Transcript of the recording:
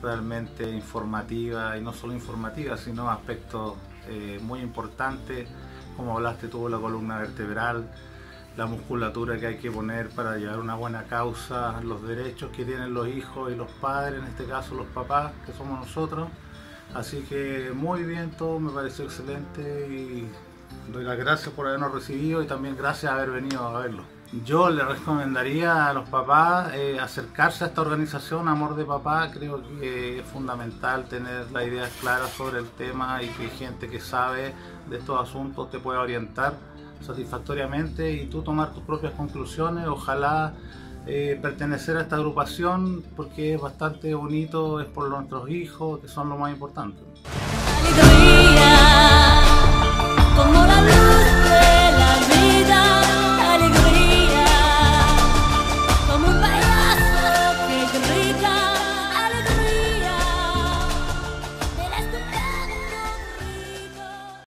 realmente informativa, y no solo informativa, sino aspectos muy importantes, como hablaste tú de la columna vertebral, la musculatura que hay que poner para llevar una buena causa, los derechos que tienen los hijos y los padres, en este caso los papás, que somos nosotros. Así que muy bien, todo me pareció excelente y doy las gracias por habernos recibido y también gracias por haber venido a verlo. Yo le recomendaría a los papás acercarse a esta organización Amor de Papá. Creo que es fundamental tener las ideas claras sobre el tema y que gente que sabe de estos asuntos te pueda orientar satisfactoriamente y tú tomar tus propias conclusiones. Ojalá pertenecer a esta agrupación, porque es bastante bonito, es por nuestros hijos, que son lo más importante. Como la